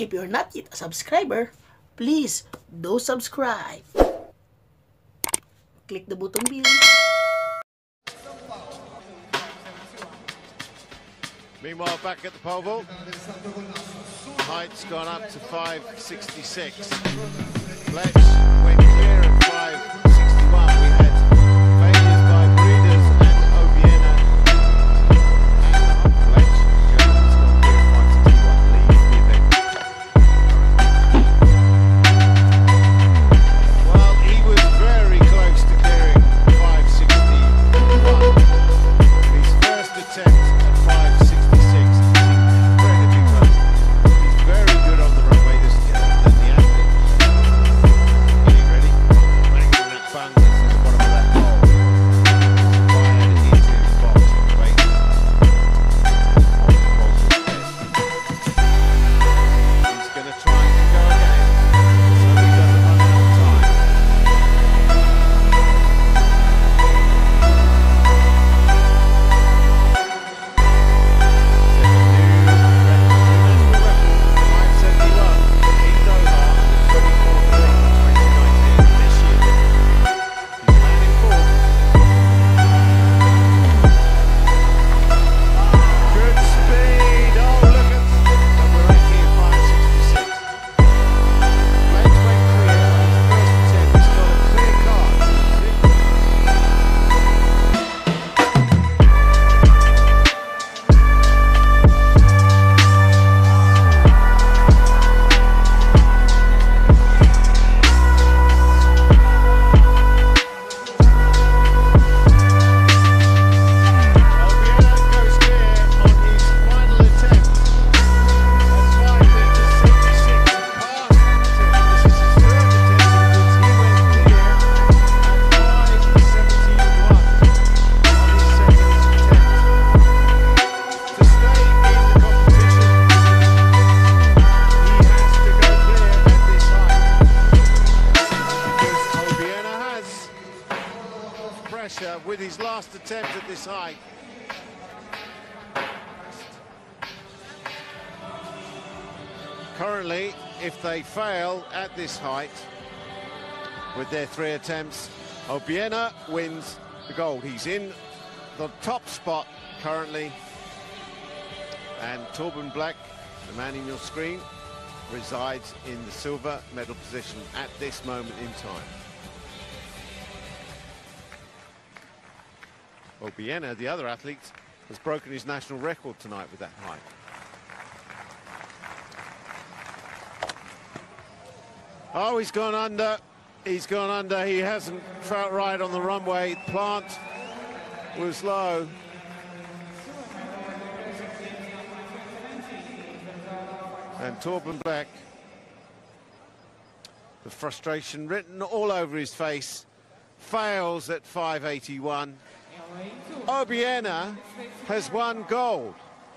If you're not yet a subscriber, please do subscribe. Click the button below. Meanwhile, back at the pole vault, height's gone up to 566. Fletch went clear at 561. We had failures by Breeders and Obiena. And Fletch, Germany's gone clear at 561, leads the event. Well, he was very close to clearing 561. His first attempt at 566. With his last attempt at this height. Currently, if they fail at this height with their 3 attempts, Obiena wins the gold. He's in the top spot currently, and Torben Black, the man in your screen, resides in the silver medal position at this moment in time. Obiena, the other athlete, has broken his national record tonight with that height. Oh, he's gone under. He's gone under. He hasn't felt right on the runway. Plant was low. And Torben Black, the frustration written all over his face, fails at 581. Obiena has won gold.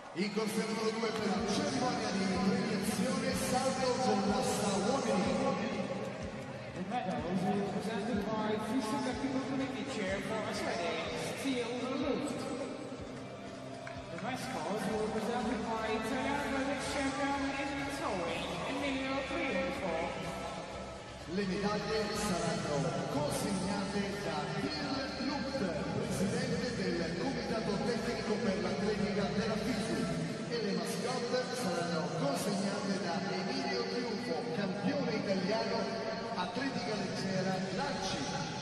Le medaglie saranno consegnate da Bill Luft, presidente del Comitato Tecnico per l'Atletica della FISU, e le mascotte saranno consegnate da Emilio Triunfo, campione italiano, atletica leggera lanci.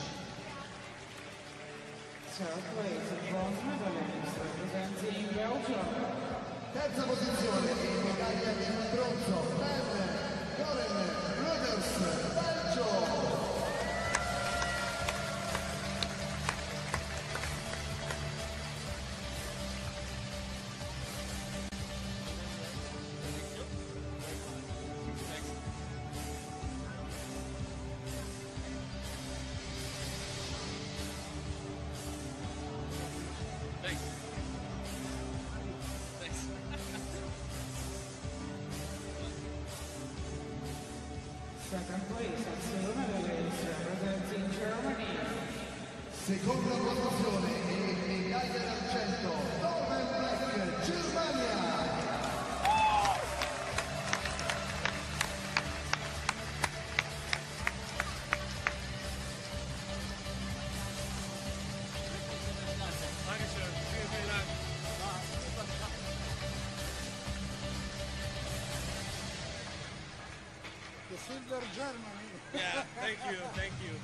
Third place, a bronze medalist representing Belgium. Terza posizione in medaglia di bronzo per Goran Brothers, Belgio. Second place at silver medalist representing Germany. Seconda posizione e medaglia d'argento, Torben Black, Germania. Silver Germany. Yeah, thank you, thank you.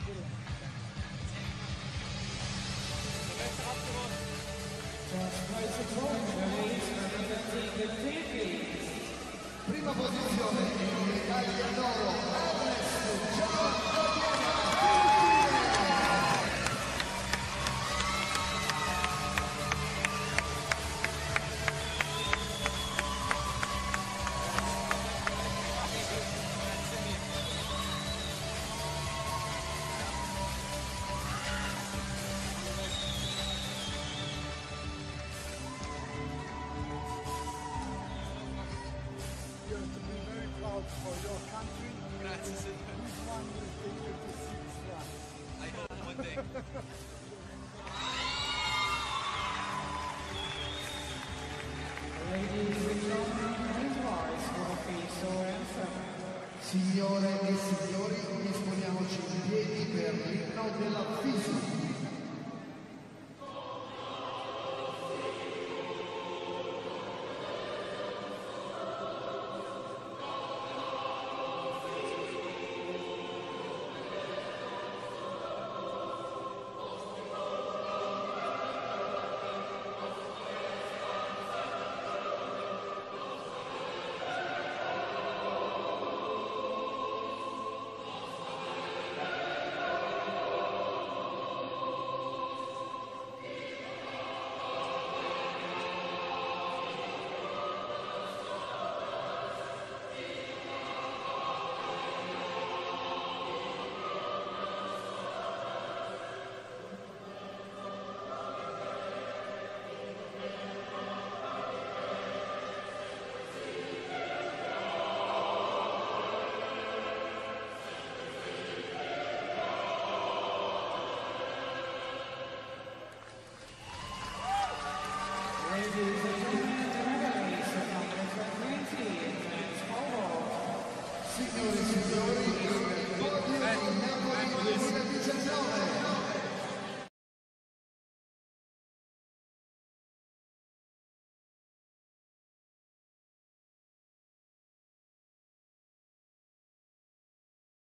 Prima posizione in medaglia d'oro, Ernest Gian. You have to be very proud for your country. Grazie, signore. This one will take you to 6th round. I hope one day. Ladies and gentlemen, please rise for the peace or anthem. Signore e signori, disponiamoci in piedi per l'inno della FISU.